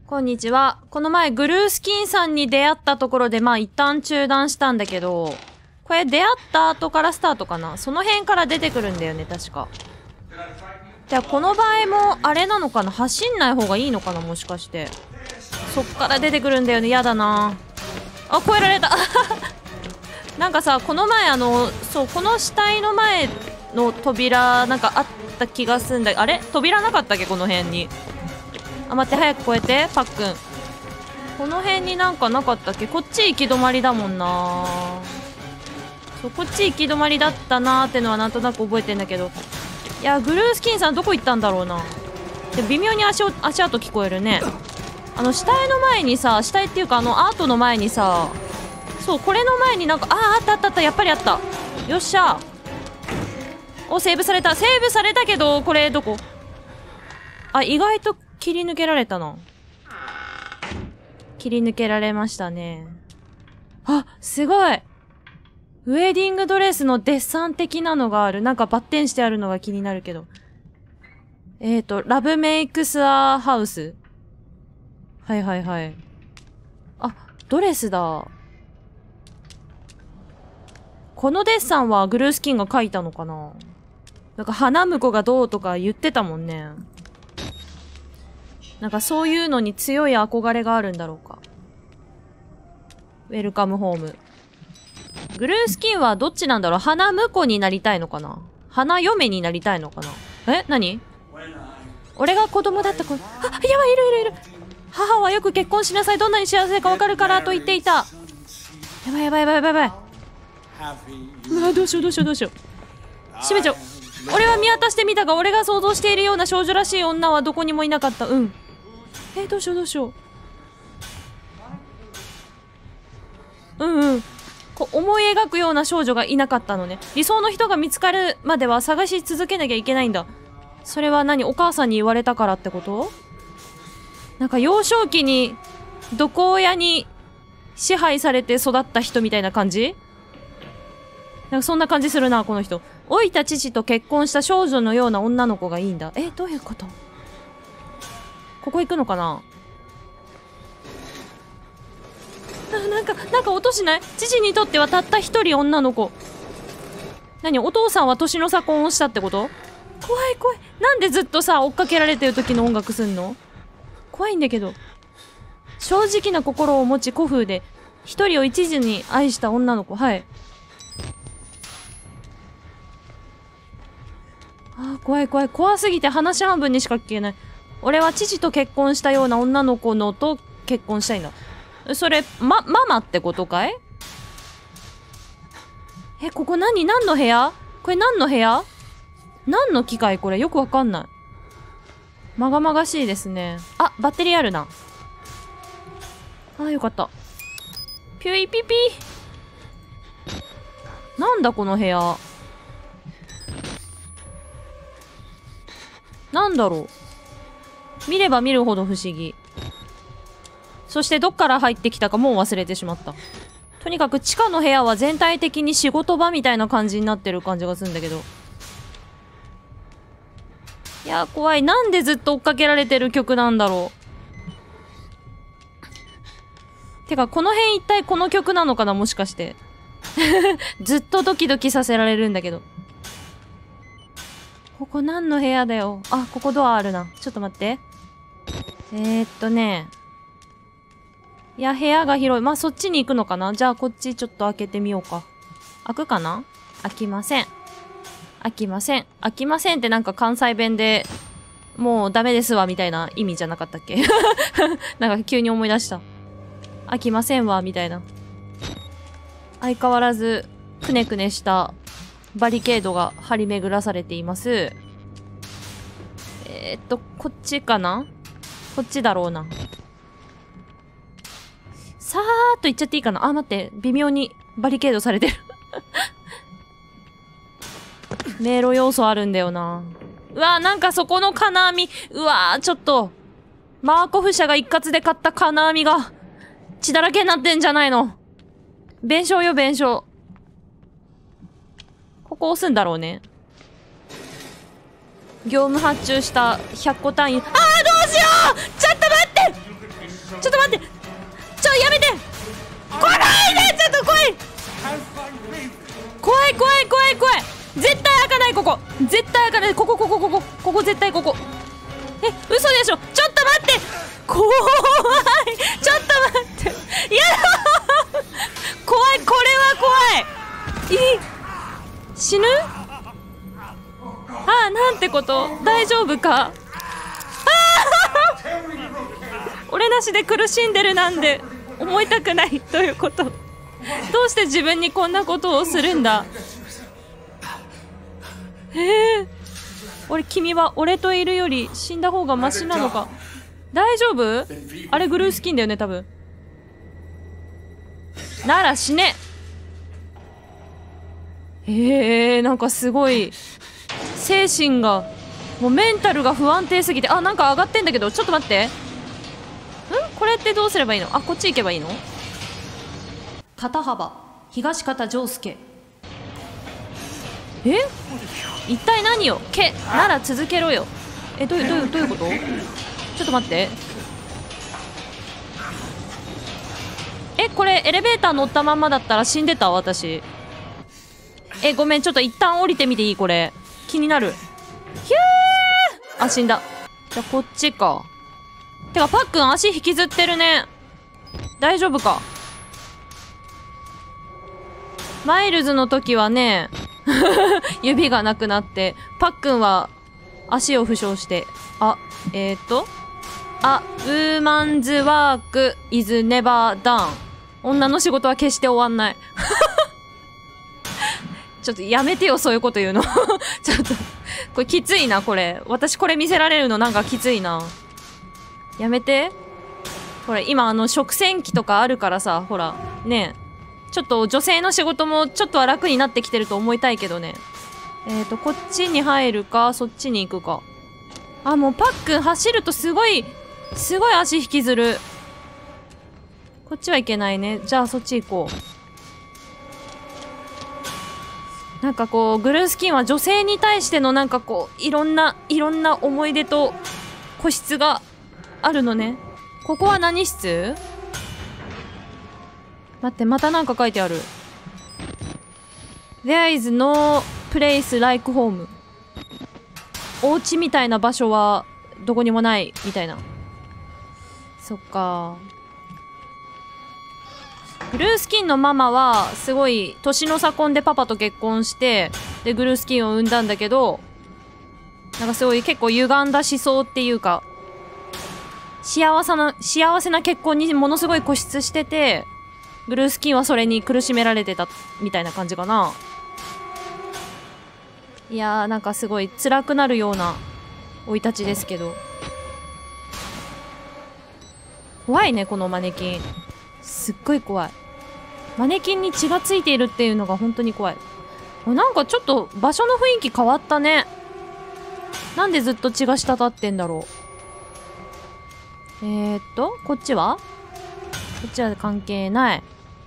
こんにちは。この前、グルースキンさんに出会ったところで、まあ一旦中断したんだけど、これ出会った後からスタートかな？その辺から出てくるんだよね、確か。じゃあこの場合も、あれなのかな？走んない方がいいのかな？もしかして。そっから出てくるんだよね。やだな。あ、越えられたなんかさ、この前そう、この死体の前の扉、なんかあった気がすんだ。あれ？扉なかったっけ？この辺に。あ、待って、早く越えて、パックン。この辺になんかなかったっけ？こっち行き止まりだもんな。そう、こっち行き止まりだったなーってのはなんとなく覚えてんだけど。いや、グルースキンさんどこ行ったんだろうな。で、微妙に足音聞こえるね。死体の前にさ、死体っていうかアートの前にさ、そう、これの前になんか、あったあったあった、やっぱりあった。よっしゃ。お、セーブされた。セーブされたけど、これどこ？あ、意外と切り抜けられたな。切り抜けられましたね。あ、すごい。ウェディングドレスのデッサン的なのがある。なんかバッテンしてあるのが気になるけど。ラブメイクスアハウス。はいはいはい。あ、ドレスだ。このデッサンはグルースキンが描いたのかな？なんか花婿がどうとか言ってたもんね。なんかそういうのに強い憧れがあるんだろうか。ウェルカムホーム。グルースキンはどっちなんだろう？花婿になりたいのかな？花嫁になりたいのかな？え？何？俺が子供だった子。あ、やばい、いる。母はよく結婚しなさい。どんなに幸せかわかるからと言っていた。やばい。うわ、どうしよう。閉めちゃおう。俺は見渡してみたが、俺が想像しているような少女らしい女はどこにもいなかった。うん。どうしよう。うん。思い描くような少女がいなかったのね。理想の人が見つかるまでは探し続けなきゃいけないんだ。それは何？お母さんに言われたからってこと？なんか幼少期に毒親に支配されて育った人みたいな感じ？なんかそんな感じするな、この人。老いた父と結婚した少女のような女の子がいいんだ。どういうこと？ここ行くのかな？なんか音しない？父にとってはたった一人女の子。何？お父さんは年の差婚をしたってこと？怖い。なんでずっとさ、追っかけられてる時の音楽すんの？怖いんだけど。正直な心を持ち古風で、一人を一途に愛した女の子。はい。あー、怖すぎて話半分にしか聞けない。俺は父と結婚したような女の子のと結婚したいんだ。それ、ママってことかい？ここ何の部屋？これ何の部屋？何の機械？これよくわかんない。まがまがしいですね。あ、バッテリーあるな。あ、よかった。ピュイピピ。なんだこの部屋。なんだろう。見れば見るほど不思議。そしてどっから入ってきたかもう忘れてしまった。とにかく地下の部屋は全体的に仕事場みたいな感じになってる感じがするんだけど。いや、怖い。なんでずっと追っかけられてる曲なんだろう。てか、この辺一体この曲なのかな？もしかして。ずっとドキドキさせられるんだけど。ここ何の部屋だよ。あ、ここドアあるな。ちょっと待って。いや、部屋が広い。まあ、そっちに行くのかな？じゃあ、こっちちょっと開けてみようか。開くかな？開きませんってなんか関西弁で、もうダメですわ、みたいな意味じゃなかったっけ？なんか急に思い出した。開きませんわ、みたいな。相変わらず、くねくねしたバリケードが張り巡らされています。こっちかな？こっちだろうな。さーっと行っちゃっていいかな？あ、待って。微妙にバリケードされてる。迷路要素あるんだよな。うわー、なんかそこの金網。うわー、ちょっと。マーコフ社が一括で買った金網が、血だらけになってんじゃないの。弁償よ、弁償。ここ押すんだろうね。業務発注した100個単位。あー、どうしよう！ちょっと待って！ こ絶対上がる。ここ絶対ここ。え、嘘でしょ。ちょっと待って、怖い。ちょっと待って、いや怖い、これは怖い。死ぬ？あ、なんてこと。大丈夫か。俺なしで苦しんでるなんて思いたくないということ。どうして自分にこんなことをするんだ。君は俺といるより死んだ方がマシなのか。大丈夫？あれグルースキンだよね多分。なら死ね。なんかすごい精神が、もうメンタルが不安定すぎて、あ、なんか上がってんだけど、ちょっと待って。これってどうすればいいの？あ、こっち行けばいいの？肩幅東方丈介。一体何よ。なら続けろよ。どういうこと？ちょっと待って。これエレベーター乗ったまんまだったら死んでた私。ごめん、ちょっと一旦降りてみていい？これ気になる。ヒュー。あ、死んだ。じゃあこっちか。てかパックン足引きずってるね。大丈夫か。マイルズの時はね指がなくなって、パックンは足を負傷して、ウーマンズワークイズネバーダウン。女の仕事は決して終わんないちょっとやめてよ、そういうこと言うのちょっとこれきついな。これ私これ見せられるのなんかきついな。やめて。ほら今食洗機とかあるからさ、ほらねえ、ちょっと女性の仕事もちょっとは楽になってきてると思いたいけどね。こっちに入るかそっちに行くか。あ、もうパックン走るとすごい足引きずる。こっちはいけないね。じゃあそっち行こう。なんかこうグルースキンは女性に対してのなんかこういろんな思い出と個室があるのね。ここは何室？待って、またなんか書いてある。There is no place like home。 お家みたいな場所はどこにもないみたいな。そっか。グルースキンのママはすごい年の差婚でパパと結婚して、でグルースキンを産んだんだけど、なんかすごい結構歪んだ思想っていうか、幸せな結婚にものすごい固執してて、グルースキンはそれに苦しめられてたみたいな感じかな。いやー、なんかすごい辛くなるような生い立ちですけど。怖いね、このマネキン。すっごい怖い。マネキンに血がついているっていうのが本当に怖い。なんかちょっと場所の雰囲気変わったね。なんでずっと血が滴ってんだろう。こっちは？こっちは関係ない。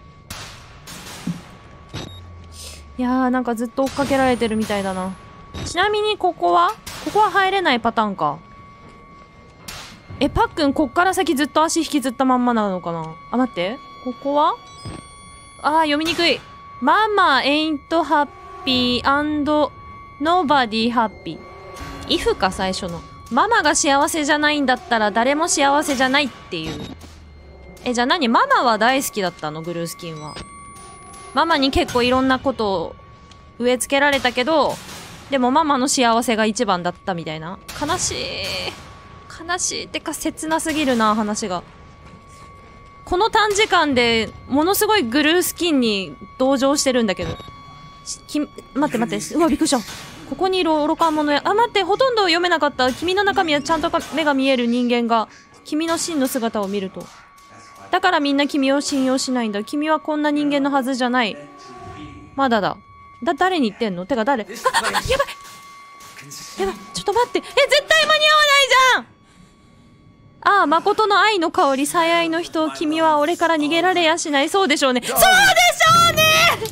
いやー、なんかずっと追っかけられてるみたいだな。ちなみにここは入れないパターンか。パックンこっから先ずっと足引きずったまんまなのかな。あ、待って。ここは読みにくい。ママ ain't happy and nobody happy。if か、最初の。ママが幸せじゃないんだったら誰も幸せじゃないっていう。じゃあ何？ママは大好きだったの？グルースキンは。ママに結構いろんなことを植え付けられたけど、でもママの幸せが一番だったみたいな。悲しいってか切なすぎるな、話が。この短時間でものすごいグルースキンに同情してるんだけど。待って。うわ、びっくりした。ここにいる愚か者や。あ、待って、ほとんど読めなかった。君の中身はちゃんと目が見える人間が、君の真の姿を見ると。だからみんな君を信用しないんだ。君はこんな人間のはずじゃない。まだだ。誰に言ってんの？てか誰？やばい！ちょっと待って。絶対間に合わないじゃん！誠の愛の香り、最愛の人、君は俺から逃げられやしない。そうでしょうね。そうでしょうね！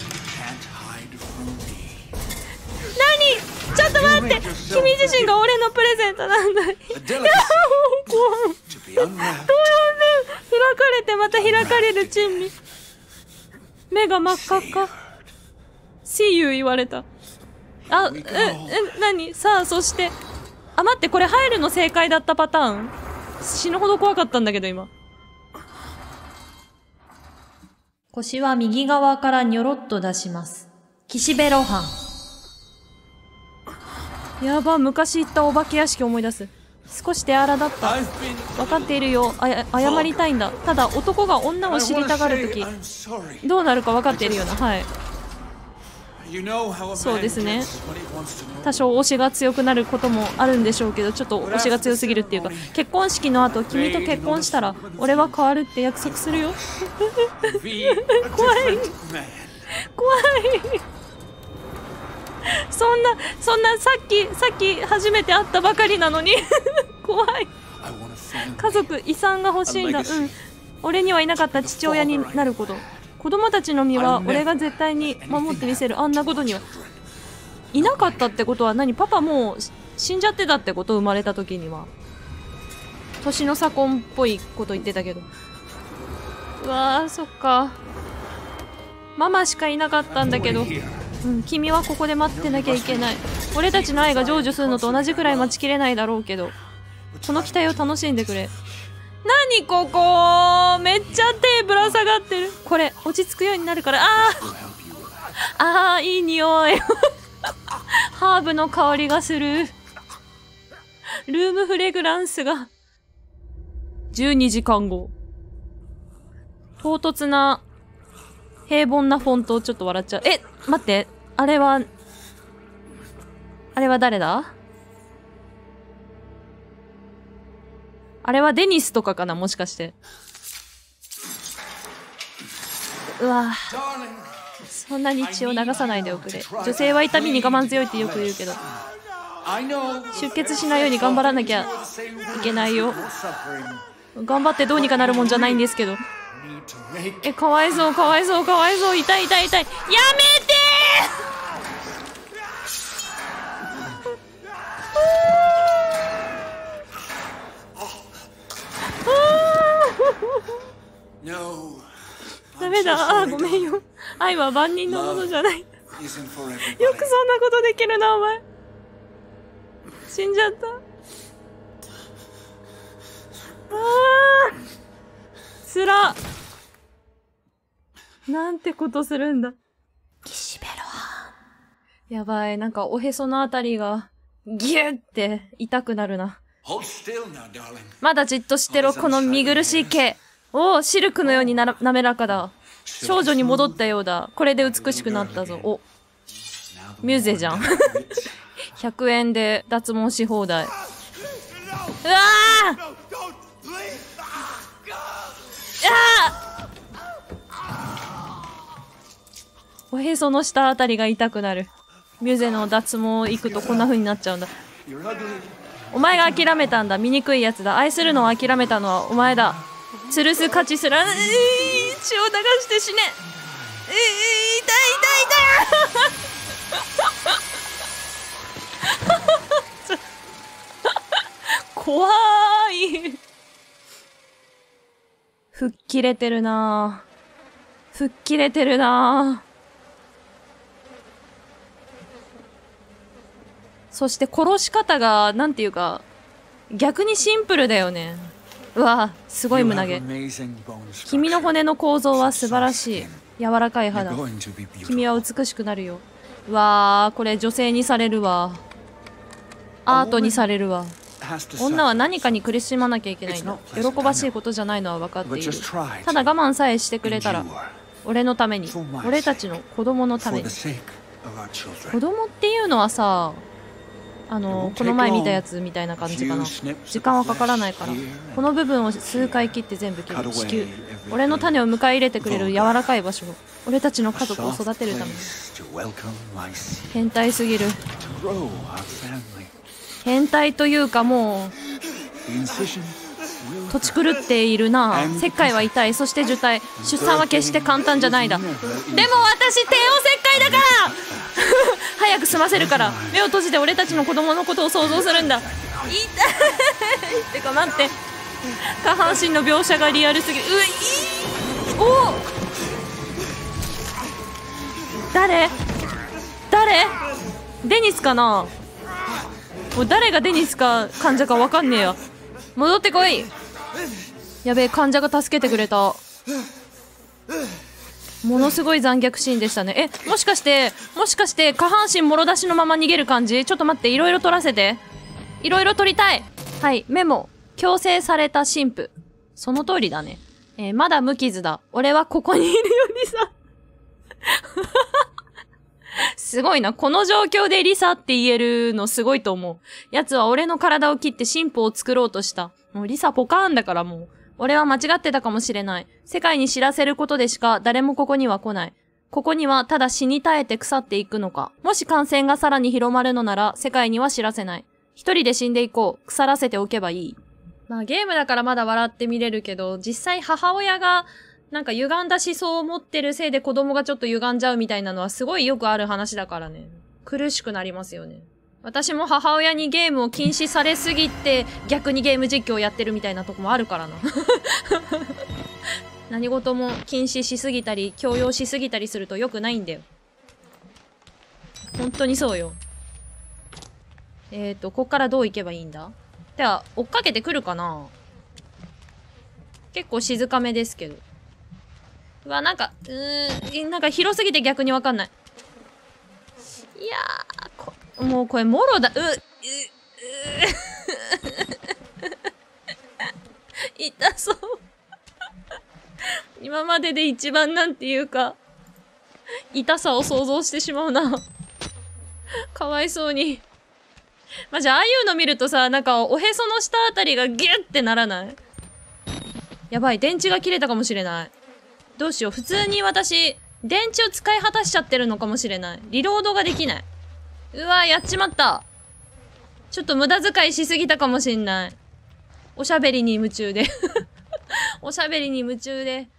何？ちょっと待って。君自身が俺のプレゼントなんだ。いや、もう怖い。どうやんねん。開かれてまた開かれる珍味。目が真っ赤っか。See you 言われた。 あ、何さあ、そして。あ、待って、これ入るの正解だったパターン？死ぬほど怖かったんだけど、今。腰は右側からニョロっと出します。岸辺露伴。やば、昔行ったお化け屋敷思い出す。少し手荒だった。分かっているよ。謝りたいんだ。ただ、男が女を知りたがるとき、どうなるか分かっているよな。はい。そうですね。多少推しが強くなることもあるんでしょうけど、ちょっと推しが強すぎるっていうか、結婚式の後、君と結婚したら、俺は変わるって約束するよ。怖い。怖い。そんな、さっき初めて会ったばかりなのに。怖い。家族、遺産が欲しいんだ。うん。俺にはいなかった父親になること。子供たちの身は俺が絶対に守ってみせる。あんなことには。いなかったってことは何？パパもう死んじゃってたってこと？生まれた時には。年の差婚っぽいこと言ってたけど。うわー、そっか。ママしかいなかったんだけど。うん、君はここで待ってなきゃいけない。俺たちの愛が成就するのと同じくらい待ちきれないだろうけど、この期待を楽しんでくれ。何ここ、めっちゃ手ぶら下がってる。これ落ち着くようになるから。いい匂い。ハーブの香りがする。ルームフレグランスが。12時間後。唐突な平凡なフォントをちょっと笑っちゃう。待って。あれは誰だ？あれはデニスとかかな、もしかして。うわぁ。そんなに血を流さないでおくれ。女性は痛みに我慢強いってよく言うけど。出血しないように頑張らなきゃいけないよ。頑張ってどうにかなるもんじゃないんですけど。かわいそう、かわいそう、かわいそう。痛い痛い痛い。やめてダメだ。ごめんよ。愛は万人のものじゃない。よくそんなことできるな、お前。死んじゃった。つら。なんてことするんだ。岸辺露伴。やばい。なんかおへそのあたりがギュッて痛くなるな。まだじっとしてろ、この見苦しい毛。シルクのように滑らかだ。少女に戻ったようだ。これで美しくなったぞ。ミューゼじゃん。100円で脱毛し放題。うわー！おへその下あたりが痛くなる。ミューゼの脱毛行くとこんな風になっちゃうんだ。お前が諦めたんだ。醜いやつだ。愛するのを諦めたのはお前だ。吊るす価値すら、血を流して死ね。痛い。怖い。吹っ切れてるなぁ。吹っ切れてるなぁ。そして殺し方が、なんていうか、逆にシンプルだよね。うわぁ、すごい胸毛。君の骨の構造は素晴らしい。柔らかい肌。君は美しくなるよ。うわぁ、これ女性にされるわ。アートにされるわ。女は何かに苦しまなきゃいけないんだ。喜ばしいことじゃないのは分かっている。ただ我慢さえしてくれたら、俺のために、俺たちの子供のために。子供っていうのはさ、この前見たやつみたいな感じかな。時間はかからないから。この部分を数回切って全部切る。地球。俺の種を迎え入れてくれる柔らかい場所。俺たちの家族を育てるために。変態すぎる。変態というかもう、土地狂っているな。石灰は痛い。そして受胎。出産は決して簡単じゃないだ。でも私帝王切開だから早く済ませるから。目を閉じて俺たちの子供のことを想像するんだ。痛いってか待って。下半身の描写がリアルすぎる。誰デニスかな。もう誰がデニスか患者かわかんねえや。戻ってこい。やべえ、患者が助けてくれた。ものすごい残虐シーンでしたね。もしかして下半身もろ出しのまま逃げる感じ？ちょっと待って、いろいろ取らせて。いろいろ取りたい。はい、メモ。強制された神父。その通りだね。まだ無傷だ。俺はここにいるよリサ。すごいな。この状況でリサって言えるのすごいと思う。奴は俺の体を切って神父を作ろうとした。もうリサポカーンだからもう。俺は間違ってたかもしれない。世界に知らせることでしか誰もここには来ない。ここにはただ死に絶えて腐っていくのか。もし感染がさらに広まるのなら世界には知らせない。一人で死んでいこう。腐らせておけばいい。まあゲームだからまだ笑って見れるけど、実際母親がなんか歪んだ思想を持ってるせいで子供がちょっと歪んじゃうみたいなのはすごいよくある話だからね。苦しくなりますよね。私も母親にゲームを禁止されすぎて逆にゲーム実況をやってるみたいなとこもあるからな。何事も禁止しすぎたり強要しすぎたりすると良くないんだよ。本当にそうよ。こっからどう行けばいいんだ？では、追っかけてくるかな？結構静かめですけど。うわ、なんか広すぎて逆にわかんない。いやー、もうこれもろだ。痛そう。今までで一番なんていうか、痛さを想像してしまうな。かわいそうに。まじゃあ、ああいうの見るとさ、なんか、おへその下あたりがギュッてならない？やばい、電池が切れたかもしれない。どうしよう、普通に私、電池を使い果たしちゃってるのかもしれない。リロードができない。うわ、やっちまった。ちょっと無駄遣いしすぎたかもしんない。おしゃべりに夢中で。おしゃべりに夢中で。